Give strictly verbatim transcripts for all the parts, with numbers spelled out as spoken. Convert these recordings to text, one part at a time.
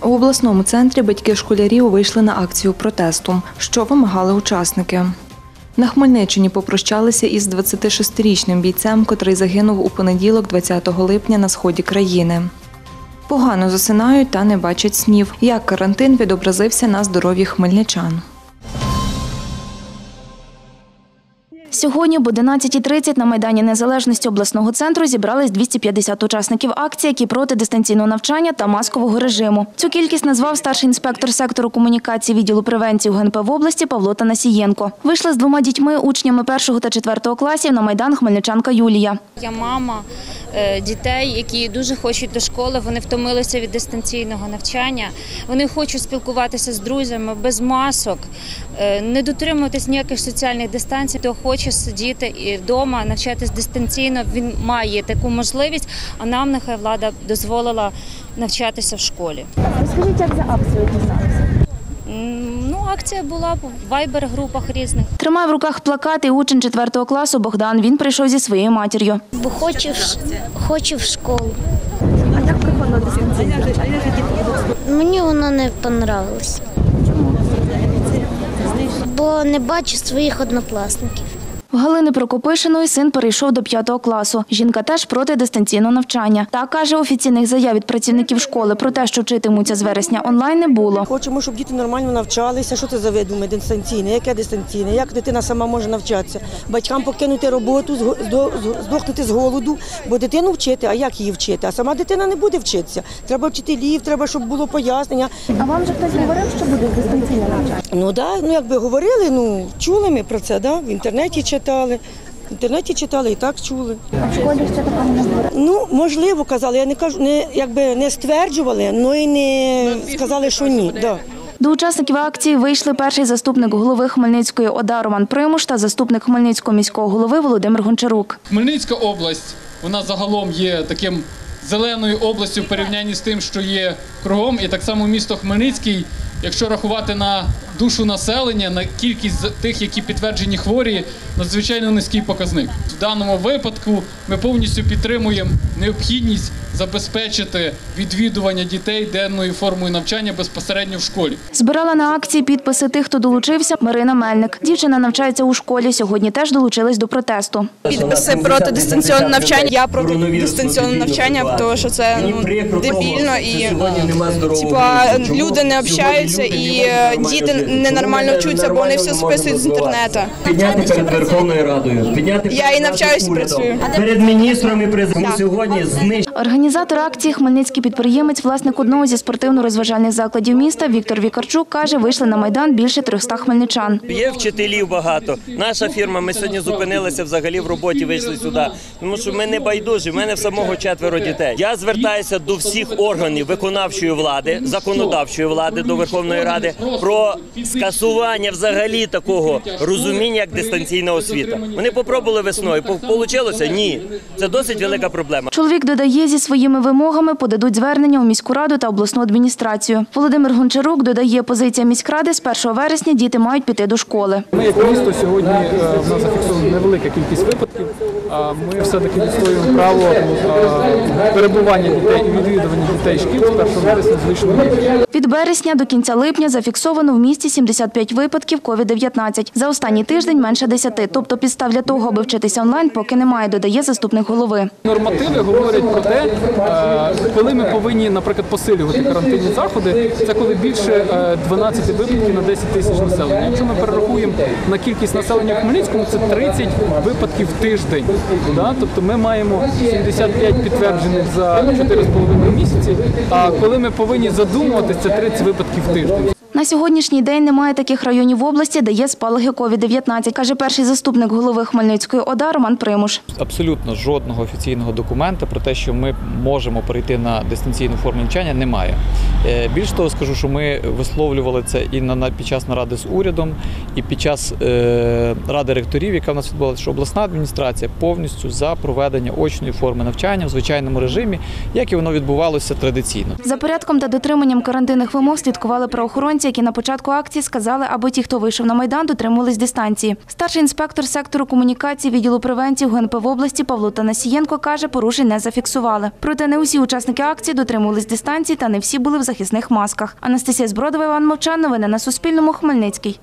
У обласному центрі батьки школярів вийшли на акцію протесту, що вимагали учасники. На Хмельниччині попрощалися із двадцятишестирічним бійцем, котрий загинув у понеділок, двадцятого липня, на сході країни. Погано засинають та не бачать снів. Як карантин відобразився на здоров'ї хмельничан? Сьогодні об одинадцятій тридцять на Майдані Незалежності обласного центру зібрались двісті п'ятдесят учасників акції, які проти дистанційного навчання та маскового режиму. Цю кількість назвав старший інспектор сектору комунікації відділу превенції ГУНП в області Павло Танасієнко. Вийшла з двома дітьми, учнями першого та четвертого класів, на Майдан хмельничанка Юлія. Я мама дітей, які дуже хочуть до школи, вони втомилися від дистанційного навчання, вони хочуть спілкуватися з друзями без масок, не дотримуватись ніяких соціальних дистанцій, хто хоче сидіти вдома, навчатись дистанційно, він має таку можливість, а нам нехай влада дозволила навчатися в школі. Розкажіть, як за акцію дізналися? Ну, акція була в вайбер-групах різних. Тримає в руках плакат і учень четвертого класу Богдан. Він прийшов зі своєю матір'ю. Бо хочу, хочу в школу. А як проходило дистанційне навчання? Мені воно не понравилось. Бо не бачу своїх однокласників. В Галини Прокопишиної син перейшов до п'ятого класу. Жінка теж проти дистанційного навчання. Та, каже, офіційних заяв від працівників школи про те, що вчитимуться з вересня онлайн, не було. Хочемо, щоб діти нормально навчалися. Що це за видуме дистанційне? Яке дистанційне? Як дитина сама може навчатися? Батькам покинути роботу, здохнути з голоду, бо дитину вчити, а як її вчити? А сама дитина не буде вчитися. Треба вчителів, треба, щоб було пояснення. А вам же хтось говорив, що буде дистанційне навчання? Ну так, ну якби говорили, ну чули ми про це, да? В інтернеті читали. Читали. В інтернеті читали і так чули. А в школі ще такого не говорили? Ну, можливо, казали. Я не кажу, не, якби не стверджували, але й не сказали, що ні. Да. До учасників акції вийшли перший заступник голови Хмельницької ОДА Роман Примуш та заступник Хмельницького міського голови Володимир Гончарук. Хмельницька область, вона загалом є таким зеленою областю в порівнянні з тим, що є кругом. І так само місто Хмельницький, якщо рахувати на душу населення, на кількість тих, які підтверджені хворі, надзвичайно низький показник. В даному випадку ми повністю підтримуємо необхідність забезпечити відвідування дітей денною формою навчання безпосередньо в школі. Збирала на акції підписи тих, хто долучився, Марина Мельник. Дівчина навчається у школі, сьогодні теж долучилась до протесту. Підписи проти дистанційного навчання. Я проти дистанційного навчання, тому що це ну, дебільно і типа, люди не общаються і діти ненормально вчуться, бо вони все списують з інтернету. Підняти перед Верховною Радою, підняти Я і навчаюсь і працюю. Перед міністром і президентом сьогодні знищити. Організатор акції, хмельницький підприємець, власник одного зі спортивно-розважальних закладів міста Віктор Вікарчук, каже, вийшли на Майдан більше трьохсот хмельничан. Є вчителів багато. Наша фірма, ми сьогодні зупинилися взагалі в роботі, вийшли сюди, тому що ми не байдужі, в мене в самого четверо дітей. Я звертаюся до всіх органів виконавчої влади, законодавчої влади, до Верховної Ради про скасування взагалі такого розуміння, як дистанційна освіта. Вони попробували весною, получилося? Ні. Це досить велика проблема. Чоловік додає, зі своїми вимогами подадуть звернення у міську раду та обласну адміністрацію. Володимир Гончарук додає, позиція міськради – з першого вересня діти мають піти до школи. Ми як місто сьогодні, в нас зафіксована невелика кількість випадків. Ми все-таки відстоюємо право перебування дітей і відвідування дітей шкіл з першого вересня з лишнім рівнем. Від березня до кінця липня зафіксовано в місті сімдесят п'ять випадків ковід дев'ятнадцять. За останній тиждень менше десяти. Тобто підстав для того, аби вчитися онлайн, поки немає, додає заступник голови. Нормативи говорять про те, коли ми повинні, наприклад, посилювати карантинні заходи, це коли більше дванадцяти випадків на десять тисяч населення. Якщо ми перерахуємо на кількість населення в Хмельницькому, це тридцять випадків в тиждень. Тобто ми маємо сімдесят п'ять підтверджених за чотири з половиною місяці, а коли ми повинні задумуватися, це тридцять випадків в тиждень. На сьогоднішній день немає таких районів в області, де є спалахи ковід дев'ятнадцять, каже перший заступник голови Хмельницької ОДА Роман Примуш. Абсолютно жодного офіційного документа про те, що ми можемо перейти на дистанційну форму навчання, немає. Більш того, скажу, що ми висловлювали це і на, під час наради з урядом, і під час е, ради ректорів, яка в нас відбулася, що обласна адміністрація повністю за проведення очної форми навчання в звичайному режимі, як і воно відбувалося традиційно. За порядком та дотриманням карантинних вимог слідкували правоохоронці, які на початку акції сказали, аби ті, хто вийшов на Майдан, дотримувались дистанції. Старший інспектор сектору комунікації відділу превенції ГУНП в області Павло Танасієнко каже, порушень не зафіксували. Проте не усі учасники акції дотримувались дистанції та не всі були в захисних масках. Анастасія Збродова, Іван Мовчан. Новини на Суспільному. Хмельницький.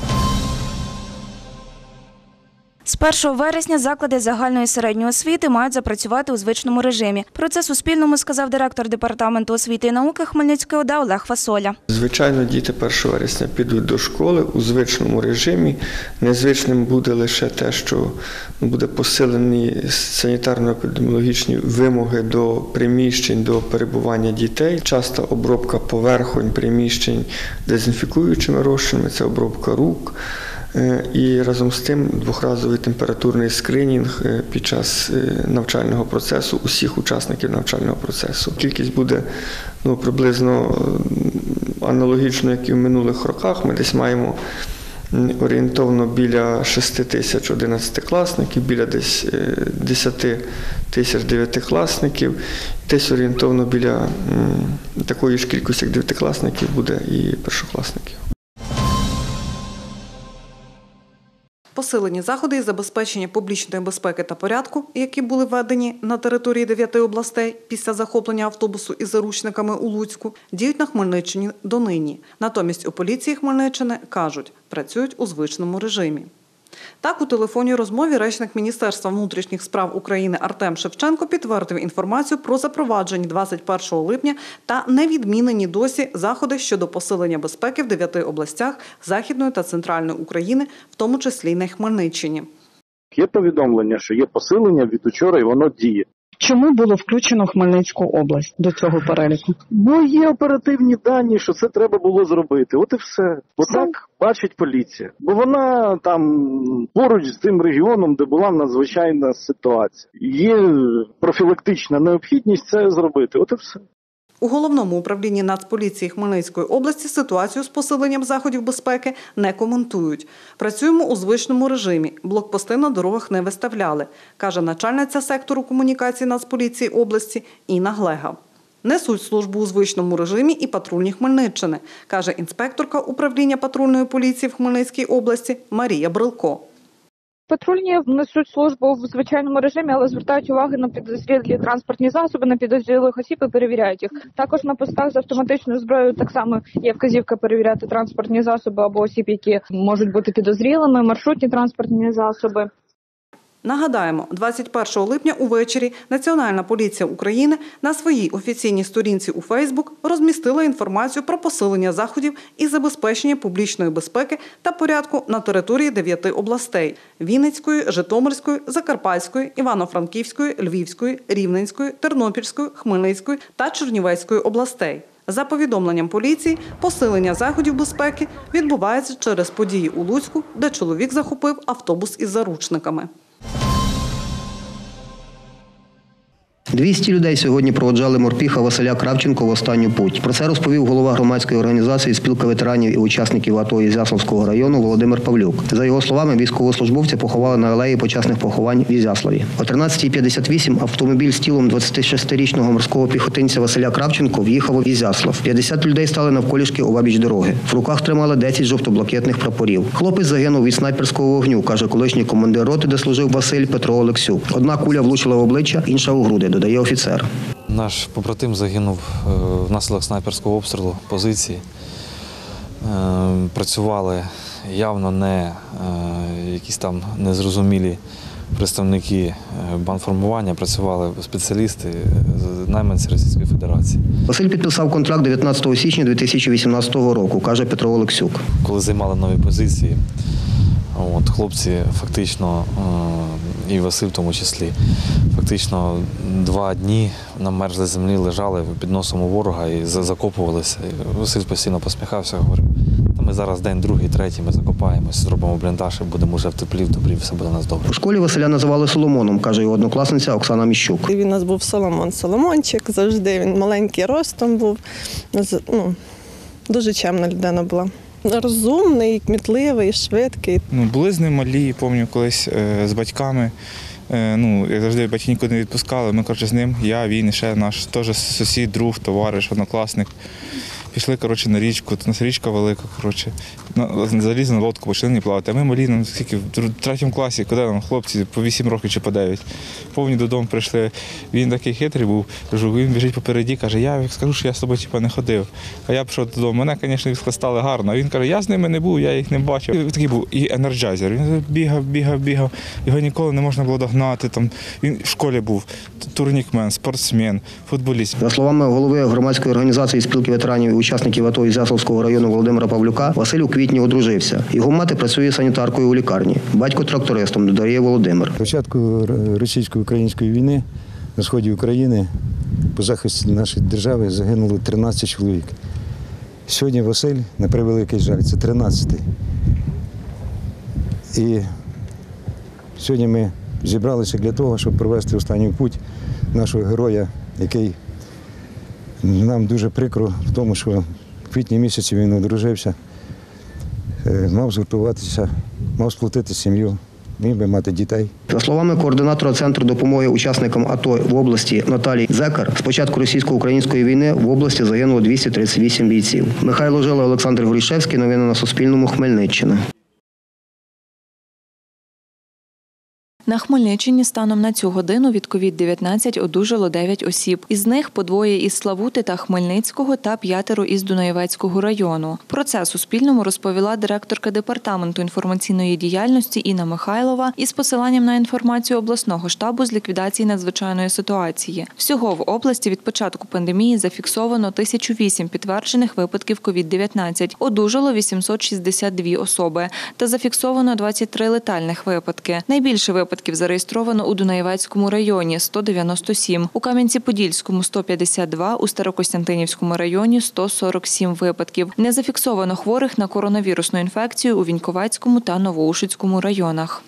З першого вересня заклади загальної середньої освіти мають запрацювати у звичному режимі. Про це Суспільному сказав директор Департаменту освіти і науки Хмельницької ОДА Олег Фасоля. Звичайно, діти першого вересня підуть до школи у звичному режимі. Незвичним буде лише те, що буде посилені санітарно-епідеміологічні вимоги до приміщень, до перебування дітей. Часта обробка поверхонь приміщень дезінфікуючими розчинами, це обробка рук. І разом з тим двохразовий температурний скринінг під час навчального процесу усіх учасників навчального процесу. Кількість буде ну, приблизно аналогічно, як і в минулих роках. Ми десь маємо орієнтовно біля шести тисяч одинадцятикласників, біля десь десяти тисяч дев'ятикласників, десь орієнтовно біля такої ж кількості, як дев'ятикласників, буде і першокласників. Посилені заходи із забезпечення публічної безпеки та порядку, які були введені на території дев'яти областей після захоплення автобусу із заручниками у Луцьку, діють на Хмельниччині донині. Натомість у поліції Хмельниччини кажуть, працюють у звичному режимі. Так, у телефонній розмові речник Міністерства внутрішніх справ України Артем Шевченко підтвердив інформацію про запроваджені двадцять першого липня та невідмінені досі заходи щодо посилення безпеки в дев'яти областях Західної та Центральної України, в тому числі й на Хмельниччині. Є повідомлення, що є посилення від учора і воно діє. Чому було включено Хмельницьку область до цього переліку? Бо є оперативні дані, що це треба було зробити. От і все. Отак бачить поліція. Бо вона там поруч з тим регіоном, де була надзвичайна ситуація. Є профілактична необхідність це зробити. От і все. У Головному управлінні Нацполіції Хмельницької області ситуацію з посиленням заходів безпеки не коментують. Працюємо у звичному режимі. Блокпости на дорогах не виставляли, каже начальниця сектору комунікації Нацполіції області Інна Глега. Несуть службу у звичному режимі і патрульні Хмельниччини, каже інспекторка управління патрульної поліції в Хмельницькій області Марія Брилко. Патрульні несуть службу в звичайному режимі, але звертають увагу на підозрілі транспортні засоби, на підозрілих осіб і перевіряють їх. Також на постах з автоматичною зброєю так само є вказівка перевіряти транспортні засоби або осіб, які можуть бути підозрілими, маршрутні транспортні засоби. Нагадаємо, двадцять першого липня увечері Національна поліція України на своїй офіційній сторінці у Фейсбук розмістила інформацію про посилення заходів із забезпечення публічної безпеки та порядку на території дев'яти областей – Вінницької, Житомирської, Закарпатської, Івано-Франківської, Львівської, Рівненської, Тернопільської, Хмельницької та Чернівецької областей. За повідомленням поліції, посилення заходів безпеки відбувається через події у Луцьку, де чоловік захопив автобус із заручниками. двісті людей сьогодні проводжали морпіха Василя Кравченко в останню путь. Про це розповів голова громадської організації «Спілка ветеранів і учасників АТО» Ізяславського району Володимир Павлюк. За його словами, військовослужбовця поховали на алеї почесних поховань в Ізяславі. О тринадцятій п'ятдесят вісім автомобіль з тілом двадцятишестирічного морського піхотинця Василя Кравченко в'їхав у Ізяслав. п'ятдесят людей стали навколішки обабіч дороги. В руках тримали десять жовто-блакитних прапорів. Хлопець загинув від снайперського вогню, каже колишній командир роти, де служив Василь, Петро Олексюк. Одна куля влучила в обличчя, інша у груди, додає офіцер. Наш побратим загинув внаслідок снайперського обстрілу позиції. Працювали явно не якісь там незрозумілі представники бандформування, працювали спеціалісти, найманці Російської Федерації. Василь підписав контракт дев'ятнадцятого січня дві тисячі вісімнадцятого року, каже Петро Олексюк. Коли займали нові позиції, от, хлопці фактично, і Василь в тому числі, фактично два дні на мерзлій землі лежали під носом у ворога і закопувалися. І Василь постійно посміхався, говорив, та ми зараз день, другий, третій, ми закопаємось, зробимо бліндаж і будемо вже в теплі, в добрі, все буде у нас добре. У школі Василя називали Соломоном, каже його однокласниця Оксана Міщук. Він у нас був Соломон, Соломончик, завжди він маленький ростом був, ну, дуже чемна людина була. Розумний, кмітливий, швидкий. Ну, були з ним малі, пам'ятаю, колись е, з батьками. Е, ну, як завжди, батьки нікуди не відпускали. Ми, коротше, з ним, я, він і ще наш теж сусід, друг, товариш, однокласник. Пішли коротше, на річку, у нас річка велика. Коротше. Залізли на лодку, почали не плавати. А ми малі, нам скільки, в третьому класі, куди нам хлопці, по вісім років чи по дев'ять. Повні додому прийшли. Він такий хитрий був, кажу, він біжить попереді, каже, я скажу, що я з тобою типу, не ходив. А я пішов додому. Мене, звісно, схлестали гарно. А він каже, я з ними не був, я їх не бачив. Він такий був і енерджайзер. Він бігав, бігав, бігав. Його ніколи не можна було догнати. Там, він в школі був турнікмен, спортсмен, футболіст. За словами голови громадської організації спілки ветеранів і учасників АТО Ізяславського району Володимира Павлюка, Василь у квітні одружився. Його мати працює санітаркою у лікарні. Батько трактористом, додає Володимир. Початку російсько-української війни на сході України по захисті нашої держави загинуло тринадцять чоловік. Сьогодні Василь, на превеликий жаль, це тринадцятий. І сьогодні ми зібралися для того, щоб провести останній путь нашого героя, який нам дуже прикро в тому, що в квітні місяці він одружився, мав згуртуватися, мав сплотити сім'ю, міг би мати дітей. За словами координатора Центру допомоги учасникам АТО в області Наталії Зекар, з початку російсько-української війни в області загинуло двісті тридцять вісім бійців. Михайло Жила, Олександр Горішевський. Новини на Суспільному. Хмельниччина. На Хмельниччині станом на цю годину від ковід дев'ятнадцять одужало дев'ять осіб. Із них по двоє із Славути та Хмельницького та п'ятеро із Дунаєвецького району. Про це Суспільному розповіла директорка Департаменту інформаційної діяльності Інна Михайлова із посиланням на інформацію обласного штабу з ліквідації надзвичайної ситуації. Всього в області від початку пандемії зафіксовано тисячу вісім підтверджених випадків ковід дев'ятнадцять. Одужало вісімсот шістдесят дві особи та зафіксовано двадцять три летальних випадки. Найбільше випадків Випадків зареєстровано у Дунаєвецькому районі – сто дев'яносто сім, у Кам'янці-Подільському – сто п'ятдесят два, у Старокостянтинівському районі – сто сорок сім випадків. Не зафіксовано хворих на коронавірусну інфекцію у Віньковецькому та Новоушицькому районах.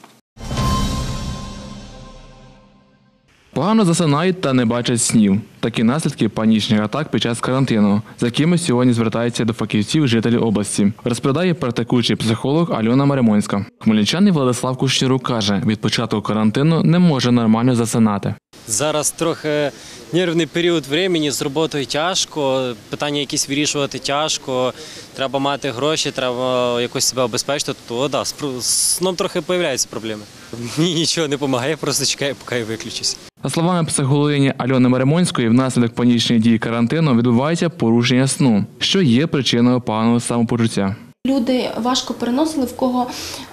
Погано засинають та не бачать снів. Такі наслідки панічних атак під час карантину, з якими сьогодні звертаються до фахівців жителі області, розповідає практикуючий психолог Альона Маремонська. Хмельничанин Владислав Кущерук каже, від початку карантину не може нормально засинати. Зараз трохи нервний період часу, з роботою тяжко, питання якісь вирішувати тяжко, треба мати гроші, треба якось себе обезпечити, то да, з сном трохи з'являються проблеми. Мені нічого не допомагає, я просто чекаю, поки я виключусь. За словами психологині Альони Маремонської, внаслідок панічних дій карантину відбувається порушення сну, що є причиною поганого самопочуття. Люди важко переносили, в кого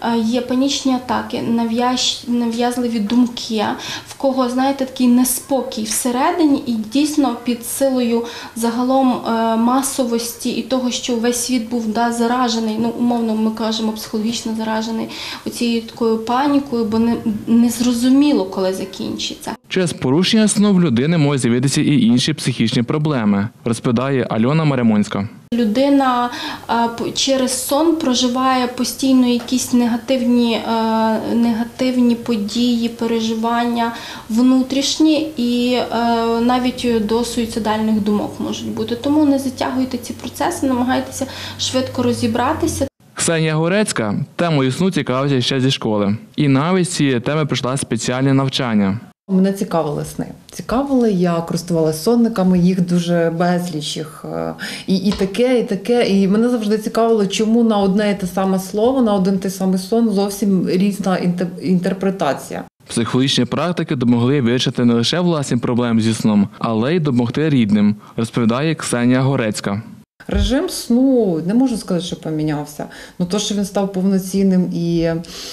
є панічні атаки, нав'язливі думки, в кого, знаєте, такий неспокій всередині і дійсно під силою загалом масовості і того, що весь світ був да, заражений, ну умовно ми кажемо психологічно заражений оцією такою панікою, бо не, не зрозуміло, коли закінчиться. Через порушення сну в людини можуть з'явитися і інші психічні проблеми, розповідає Альона Маремонська. Людина через сон проживає постійно якісь негативні, негативні події, переживання внутрішні і навіть до суїцидальних думок можуть бути. Тому не затягуйте ці процеси, намагайтеся швидко розібратися. Ксенія Горецька темою сну цікавиться ще зі школи. І навіть з цієї теми пройшла спеціальне навчання. Мене цікавили сни. Цікавили, я користувалася сонниками, їх дуже безліч. Їх. І, і таке, і таке. І мене завжди цікавило, чому на одне і те саме слово, на один і той самий сон зовсім різна інтерпретація. Психологічні практики допомогли вирішити не лише власні проблеми зі сном, але й допомогти рідним, розповідає Ксенія Горецька. Режим сну, не можу сказати, що помінявся. Ну, то, що він став повноцінним і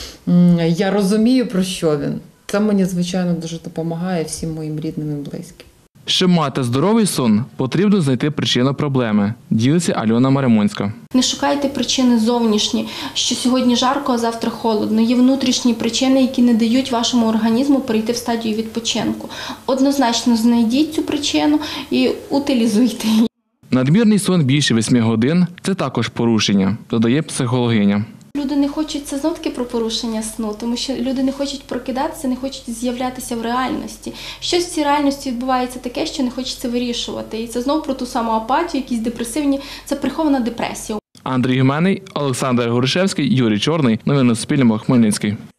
м, я розумію, про що він. Це мені, звичайно, дуже допомагає всім моїм рідним і близьким. Щоб мати здоровий сон, потрібно знайти причину проблеми, ділиться Альона Маремонська. Не шукайте причини зовнішні, що сьогодні жарко, а завтра холодно. Є внутрішні причини, які не дають вашому організму перейти в стадію відпочинку. Однозначно знайдіть цю причину і утилізуйте її. Надмірний сон більше восьми годин – це також порушення, додає психологиня. Люди не хочуть, це знов-таки про порушення сну, тому що люди не хочуть прокидатися, не хочуть з'являтися в реальності. Щось в цій реальності відбувається таке, що не хочеться вирішувати. І це знов про ту саму апатію, якісь депресивні, це прихована депресія. Андрій Гуменний, Олександр Горішевський, Юрій Чорний. Новини на Суспільному. Хмельницький.